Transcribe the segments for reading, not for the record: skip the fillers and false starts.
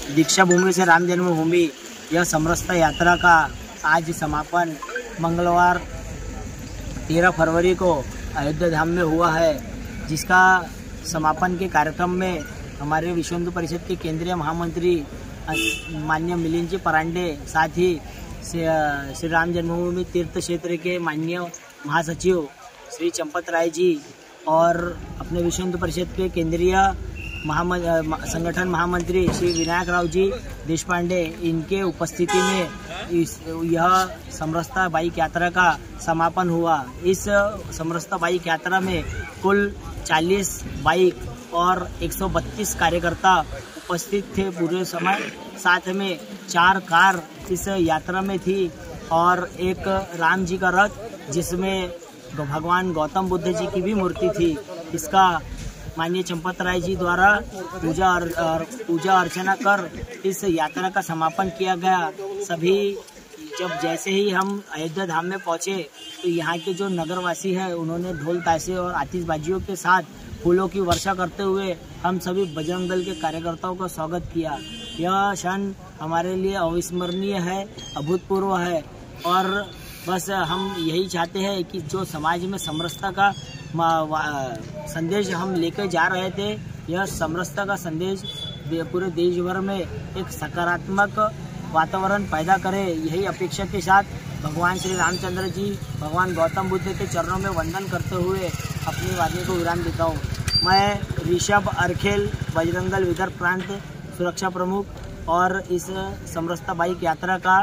दीक्षा भूमि से राम जन्मभूमि यह समरसता यात्रा का आज समापन मंगलवार 13 फरवरी को अयोध्या धाम में हुआ है, जिसका समापन के कार्यक्रम में हमारे विश्व हिंदू परिषद के केंद्रीय महामंत्री माननीय मिलिंद जी परांडे, साथ ही श्री राम जन्मभूमि तीर्थ क्षेत्र के माननीय महासचिव श्री चंपत राय जी और अपने विश्व हिंदू परिषद के केंद्रीय संगठन महामंत्री श्री विनायक राव जी देशपांडे, इनके उपस्थिति में यह समरसता बाइक यात्रा का समापन हुआ। इस समरसता बाइक यात्रा में कुल 40 बाइक और 132 कार्यकर्ता उपस्थित थे पूरे समय। साथ में 4 कार इस यात्रा में थी और एक राम जी का रथ जिसमें भगवान गौतम बुद्ध जी की भी मूर्ति थी। इसका माननीय चंपत राय जी द्वारा पूजा अर्चना कर इस यात्रा का समापन किया गया। सभी जैसे ही हम अयोध्या धाम में पहुंचे तो यहाँ के जो नगरवासी हैं उन्होंने ढोल ताशे और आतिशबाजियों के साथ फूलों की वर्षा करते हुए हम सभी बजरंग दल के कार्यकर्ताओं का स्वागत किया। यह क्षण हमारे लिए अविस्मरणीय है, अभूतपूर्व है और बस हम यही चाहते हैं कि जो समाज में समरसता का संदेश हम लेकर जा रहे थे, यह समरसता का संदेश पूरे देश भर में एक सकारात्मक वातावरण पैदा करे। यही अपेक्षा के साथ भगवान श्री रामचंद्र जी, भगवान गौतम बुद्ध के चरणों में वंदन करते हुए अपनी वाणी को विराम देता हूँ। मैं ऋषभ अरखेल, बजरंग दल विदर्भ प्रांत सुरक्षा प्रमुख और इस समरसता बाइक यात्रा का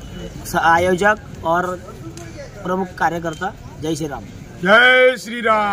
आयोजक और प्रमुख कार्यकर्ता। जय श्री राम। जय श्री राम।